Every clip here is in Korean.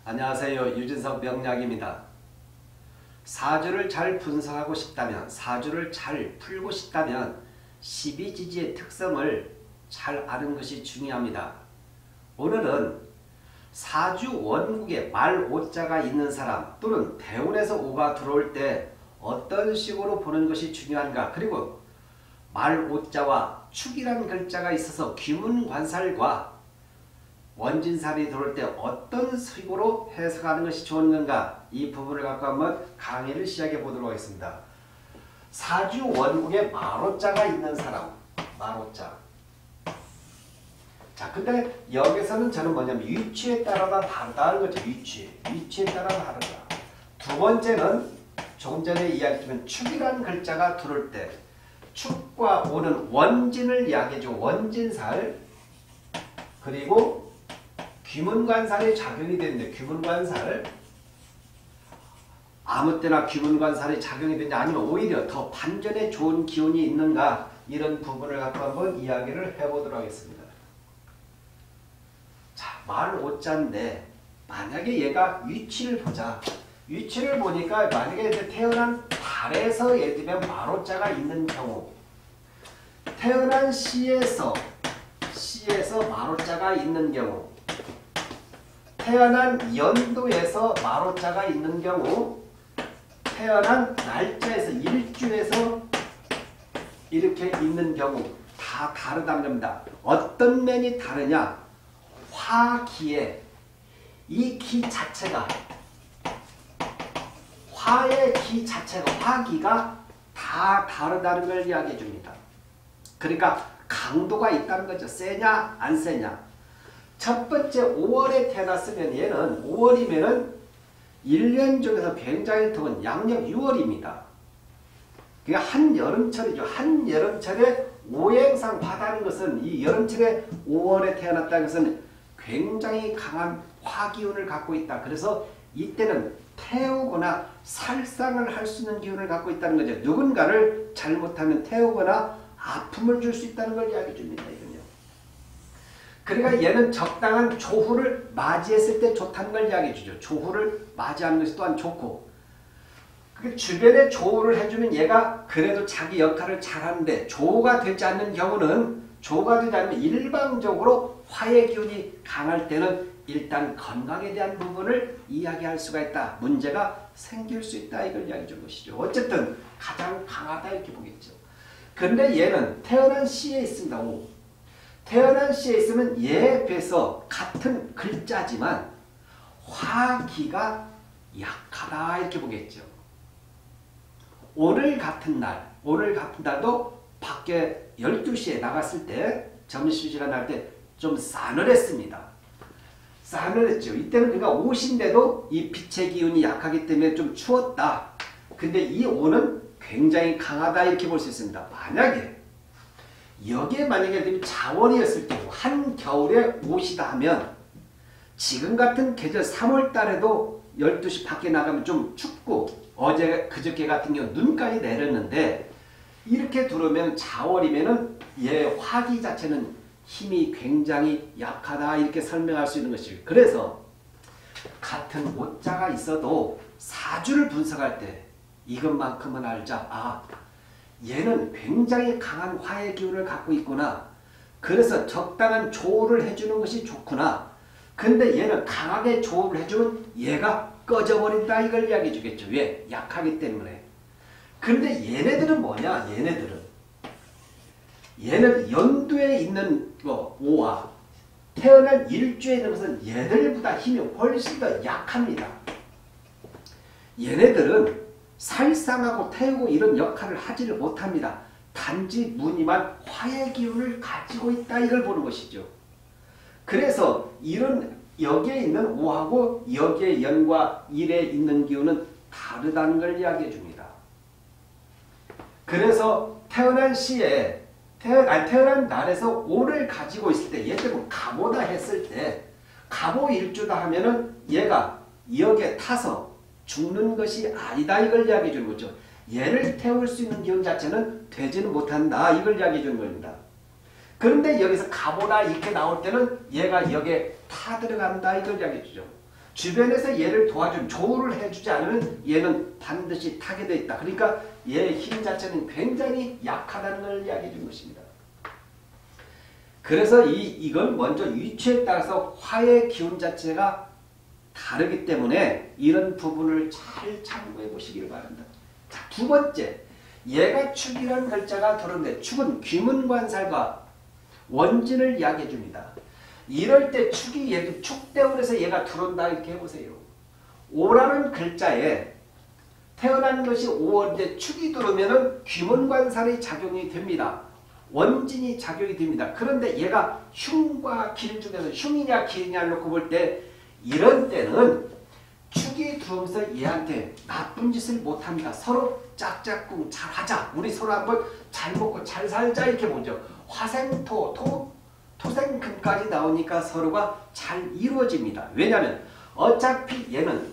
안녕하세요. 유진석 명약입니다. 사주를 잘 분석하고 싶다면, 사주를 잘 풀고 싶다면 12지지의 특성을 잘 아는 것이 중요합니다. 오늘은 사주 원국에 말 오자가 있는 사람 또는 대운에서 오가 들어올 때 어떤 식으로 보는 것이 중요한가, 그리고 말 오자와 축이라는 글자가 있어서 귀문관살과 원진살이 들어올 때 어떤 식으로 해석하는 것이 좋은 건가, 이 부분을 갖고 한번 강의를 시작해 보도록 하겠습니다. 사주 원국에 말오자가 있는 사람, 말오자. 자, 근데 여기서는 저는 뭐냐면 위치에 따라 다르다는 거죠. 위치에 따라 다르다. 두 번째는 조금 전에 이야기했지만 축이라는 글자가 들어올 때 축과 오는 원진을 이야기해줘. 원진살. 그리고 귀문관살이 작용이 되는데, 귀문관살 아무 때나 귀문관살이 작용이 되냐, 아니면 오히려 더 반전에 좋은 기운이 있는가, 이런 부분을 갖고 한번 이야기를 해보도록 하겠습니다. 자, 말 오자인데 만약에 얘가 위치를 보자. 위치를 보니까 만약에 태어난 달에서 예를 들면 말 오자가 있는 경우, 태어난 시에서 말 오자가 있는 경우, 태어난 연도에서 말 오자가 있는 경우, 태어난 날짜에서 일주에서 이렇게 있는 경우 다 다르다는 겁니다. 어떤 면이 다르냐? 화기에, 이 기 자체가, 화의 기 자체가, 화기가 다 다르다는 걸 이야기해 줍니다. 그러니까 강도가 있다는 거죠. 세냐 안 세냐. 첫 번째 5월에 태어났으면 얘는 5월이면은 1년 중에서 굉장히 더운 양력 6월입니다. 그러니까 한여름철이죠. 한여름철에 오행상 바다는 것은 이 여름철에 5월에 태어났다는 것은 굉장히 강한 화기운을 갖고 있다. 그래서 이때는 태우거나 살상을 할 수 있는 기운을 갖고 있다는 거죠. 누군가를 잘못하면 태우거나 아픔을 줄 수 있다는 걸 이야기해 줍니다. 이건요. 그러니까 얘는 적당한 조후를 맞이했을 때 좋다는 걸 이야기해 주죠. 조후를 맞이하는 것이 또한 좋고, 주변에 조후를 해주면 얘가 그래도 자기 역할을 잘하는데, 조후가 되지 않는 경우는, 조후가 되지 않으면 일방적으로 화의 기운이 강할 때는 일단 건강에 대한 부분을 이야기할 수가 있다. 문제가 생길 수 있다. 이걸 이야기해 준 것이죠. 어쨌든 가장 강하다 이렇게 보겠죠. 그런데 얘는 태어난 시에 있습니다. 오. 태어난 시에 있으면 얘에 비해서 같은 글자지만 화기가 약하다 이렇게 보겠죠. 오늘 같은 날도 밖에 12시에 나갔을 때, 점심시간 할 때 좀 싸늘했습니다. 싸늘했죠. 이때는 그가 옷인데도 이 빛의 기운이 약하기 때문에 좀 추웠다. 근데 이 오는 굉장히 강하다 이렇게 볼 수 있습니다. 여기에 만약에 자원이었을 경우, 한겨울에 옷이다 하면 지금 같은 계절 3월 달에도 12시 밖에 나가면 좀 춥고, 그저께 같은 경우 눈까지 내렸는데, 이렇게 들어오면 자월이면은 얘 화기 자체는 힘이 굉장히 약하다 이렇게 설명할 수 있는 것이죠. 그래서 같은 오자가 있어도 사주를 분석할 때 이것만큼은 알자. 아, 얘는 굉장히 강한 화의 기운을 갖고 있구나. 그래서 적당한 조우를 해주는 것이 좋구나. 근데 얘는 강하게 조우를 해주면 얘가 꺼져버린다 이걸 이야기해 주겠죠. 왜? 약하기 때문에. 근데 얘네들은 뭐냐? 얘는 연두에 있는 거, 오화, 태어난 일주에 있는 것은 얘들보다 힘이 훨씬 더 약합니다. 얘네들은 살상하고 태우고 이런 역할을 하지를 못합니다. 단지 무늬만 화의 기운을 가지고 있다 이걸 보는 것이죠. 그래서 여기에 있는 오하고 여기에 연과 일에 있는 기운은 다르다는 걸 이야기해 줍니다. 그래서 태어난 시에 태어난 날에서 오를 가지고 있을 때, 예를 들면 갑오다 했을 때, 갑오 일주다 하면은 얘가 여기에 타서 죽는 것이 아니다 이걸 이야기해 주는 거죠. 얘를 태울 수 있는 기운 자체는 되지는 못한다 이걸 이야기해 주는 겁니다. 그런데 여기서 가보라 이렇게 나올 때는 얘가 여기에 타 들어간다 이걸 이야기해 주죠. 주변에서 얘를 도와준 조우를 해주지 않으면 얘는 반드시 타게 돼 있다. 그러니까 얘의 힘 자체는 굉장히 약하다는 걸 이야기해 준 것입니다. 그래서 이건 먼저 위치에 따라서 화의 기운 자체가 다르기 때문에 이런 부분을 잘 참고해 보시길 바란다. 자, 두 번째, 얘가 축이라는 글자가 들었는데 축은 귀문관살과 원진을 이야기해 줍니다. 이럴 때 축이 축대운에서 얘가 들어온다 이렇게 해보세요. 오라는 글자에 태어난 것이 5월인데 축이 들어오면 귀문관살이 작용이 됩니다. 원진이 작용이 됩니다. 그런데 얘가 흉과 길 중에서 흉이냐 길이냐를 놓고 볼 때 이런 때는 축이 들어오면서 얘한테 나쁜 짓을 못합니다. 서로 짝짝꿍 잘하자. 우리 서로 한번 잘 먹고 잘 살자 이렇게 보죠. 화생토, 토생금까지 나오니까 서로가 잘 이루어집니다. 왜냐하면 어차피 얘는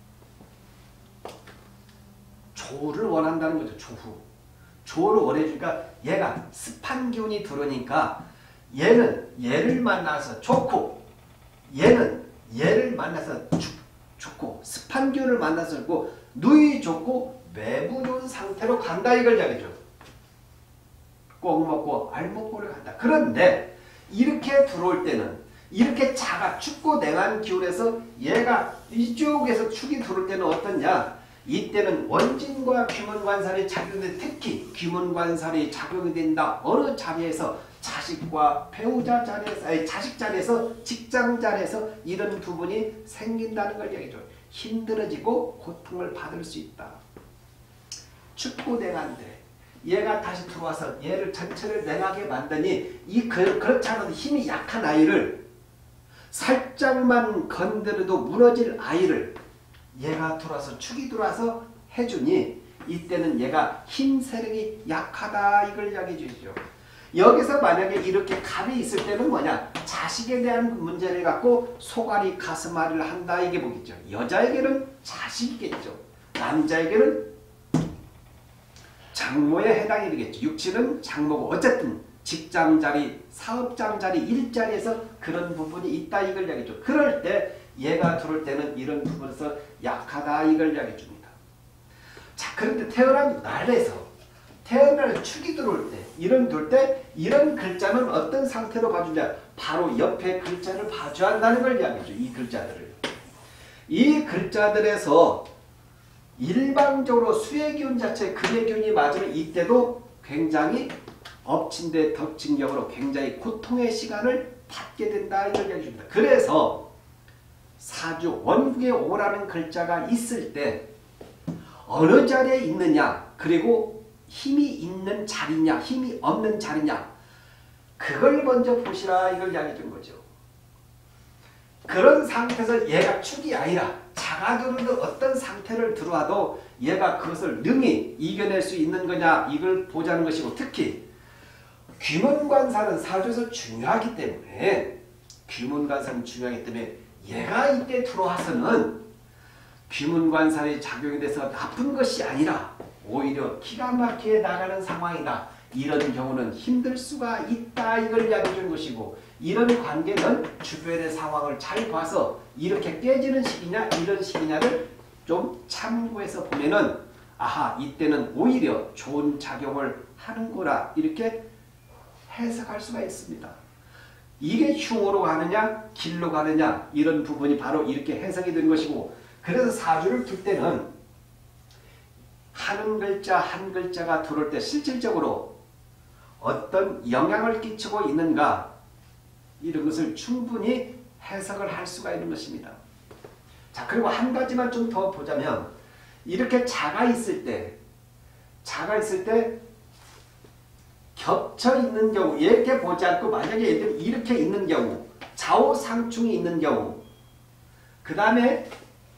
조를 원한다는 거죠. 조를 원해주니까 얘가 습한 기운이 들어오니까 얘는 얘를 만나서 좋고 얘는 얘를 만나서 좋고 습한 기운을 만나서 좋고 누이 좋고 매부 좋은 상태로 간다 이걸 이야기죠. 꼭 먹고 알먹고를 간다. 그런데 이렇게 들어올 때는 이렇게 자가 춥고 냉한 기운에서 얘가 이쪽에서 축이 들어올 때는 어떠냐? 이때는 원진과 귀문관살이 작용돼 특히 귀문관살이 작용이 된다. 어느 자리에서 자식과 배우자 자리에서 아니 자식 자리에서 직장 자리에서 이런 부분이 생긴다는 걸 얘기죠. 힘들어지고 고통을 받을 수 있다. 춥고 냉한데 얘가 다시 들어와서 얘를 전체를 냉하게 만드니 그렇지 않은 힘이 약한 아이를 살짝만 건드려도 무너질 아이를 얘가 들어와서 축이 들어와서 해주니 이때는 얘가 힘 세력이 약하다 이걸 이야기해 주시죠. 여기서 만약에 이렇게 갑이 있을 때는 뭐냐? 자식에 대한 문제를 갖고 소갈이 가슴앓이를 한다 이게 보겠죠. 여자에게는 자식이겠죠. 남자에게는 장모에 해당이 되겠죠. 육친은 장모고 어쨌든 직장자리, 사업장자리, 일자리에서 그런 부분이 있다 이걸 이야기죠. 그럴 때 얘가 들어올 때는 이런 부분에서 약하다 이걸 이야기해 줍니다. 자, 그런데 태어난 날에서 태어날 축이 들어올 때 이런 들어올 때 이런 글자는 어떤 상태로 봐주냐? 바로 옆에 글자를 봐줘야 한다는 걸 이야기해줘. 이 글자들을. 이 글자들에서 일방적으로 수의 기운 자체 금의 기운이 맞으면 이때도 굉장히 엎친 데 덮친 격으로 굉장히 고통의 시간을 받게 된다 이걸 이야기해 줍니다. 그래서 사주 원국에 오라는 글자가 있을 때 어느 자리에 있느냐 그리고 힘이 있는 자리냐 힘이 없는 자리냐 그걸 먼저 보시라 이걸 이야기해 준 거죠. 그런 상태에서 얘가 축이 아니라 자가 들어오는 어떤 상태를 들어와도 얘가 그것을 능히 이겨낼 수 있는 거냐 이걸 보자는 것이고 특히 귀문관살은 사주에서 중요하기 때문에 얘가 이때 들어와서는 귀문관살이 작용이 돼서 나쁜 것이 아니라 오히려 기가 막히게 나가는 상황이다. 이런 경우는 힘들 수가 있다. 이걸 이야기해 준 것이고 이런 관계는 주변의 상황을 잘 봐서 이렇게 깨지는 시기냐 이런 시기냐를 좀 참고해서 보면은 아하 이때는 오히려 좋은 작용을 하는구나 이렇게 해석할 수가 있습니다. 이게 흉으로 가느냐 길로 가느냐 이런 부분이 바로 이렇게 해석이 된 것이고 그래서 사주를 둘 때는 한 글자 한 글자가 들어올 때 실질적으로 어떤 영향을 끼치고 있는가 이런 것을 충분히 해석을 할 수가 있는 것입니다. 자 그리고 한 가지만 좀 더 보자면 이렇게 자가 있을 때 겹쳐 있는 경우 이렇게 보지 않고 만약에 예를 들면 이렇게 있는 경우 좌우상충이 있는 경우 그 다음에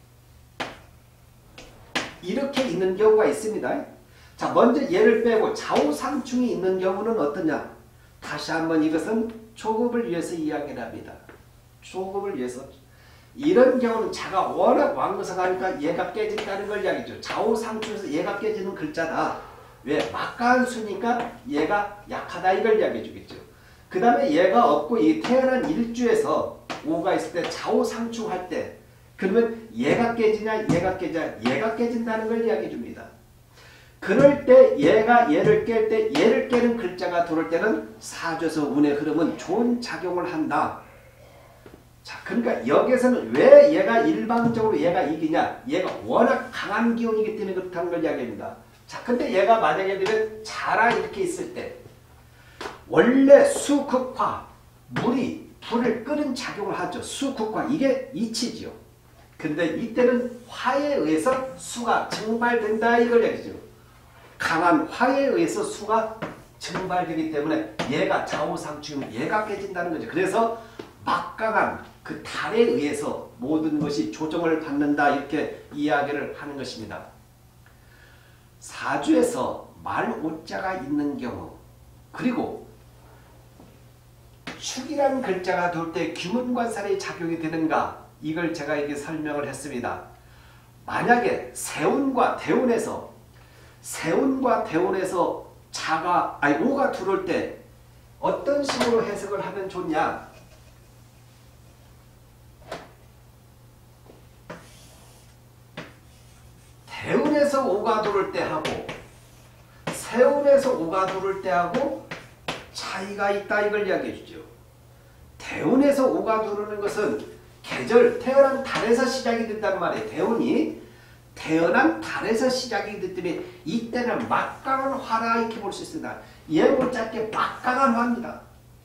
이렇게 있는 경우가 있습니다. 자 먼저 얘를 빼고 좌우상충이 있는 경우는 어떠냐? 다시 한번 이것은 초급을 위해서 이야기를 합니다. 초급을 위해서 이런 경우는 자가 워낙 왕성하니까 얘가 깨진다는 걸 이야기죠. 좌우상충에서 얘가 깨지는 글자다. 왜? 막간수니까 얘가 약하다 이걸 이야기해 주겠죠. 그 다음에 얘가 없고 이 태어난 일주에서 5가 있을 때 좌우상충할 때 그러면 얘가 깨지냐 얘가 깨지냐 얘가 깨진다는 걸 이야기해 줍니다. 그럴 때 얘가 얘를 깰 때 얘를 깨는 글자가 들어올 때는 사주에서 운의 흐름은 좋은 작용을 한다. 자, 그러니까 여기에서는 왜 얘가 일방적으로 얘가 이기냐? 얘가 워낙 강한 기운이기 때문에 그렇다는 걸 이야기합니다. 자, 근데 얘가 만약에 되면 자라 이렇게 있을 때 원래 수극화 물이 불을 끄는 작용을 하죠. 수극화 이게 이치지요. 근데 이때는 화에 의해서 수가 증발된다 이걸 얘기죠. 강한 화에 의해서 수가 증발되기 때문에 얘가 좌우상충 얘가 깨진다는 거죠. 그래서 막강한 그 달에 의해서 모든 것이 조정을 받는다 이렇게 이야기를 하는 것입니다. 사주에서 말오자가 있는 경우 그리고 축이란 글자가 돌 때 규문관살이 작용이 되는가 이걸 제가 이렇게 설명을 했습니다. 만약에 세운과 대운에서 오가 들어올 때 어떤 식으로 해석을 하면 좋냐? 대운에서 오가 들어올 때 하고 세운에서 오가 들어올 때 하고 차이가 있다 이걸 이야기해 주죠. 대운에서 오가 들어오는 것은 계절 태어난 달에서 시작이 된단 말이에요. 대운이 태어난 달에서 시작이 됐기 때문에 이때는 막강한 화라 이렇게 볼 수 있습니다. 예물 짧게 막강한 화입니다.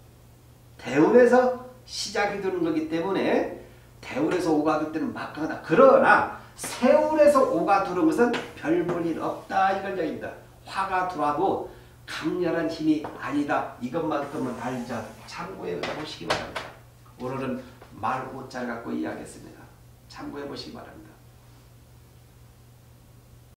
대운에서 시작이 되는 거기 때문에 대운에서 오가 들 때는 막강하다. 그러나 세운에서 오가 들어온 것은 별 볼 일 없다 이걸 얘기합니다. 화가 들어와도 강렬한 힘이 아니다. 이것만큼은 알자. 참고해 보시기 바랍니다. 오늘은 말오자를 갖고 이야기했습니다. 참고해 보시기 바랍니다.